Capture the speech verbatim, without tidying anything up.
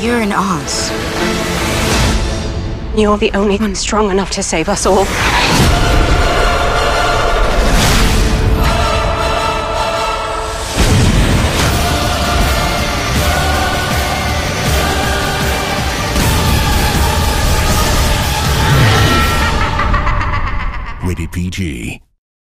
You're in Oz. You're the only one strong enough to save us all. Rated P G.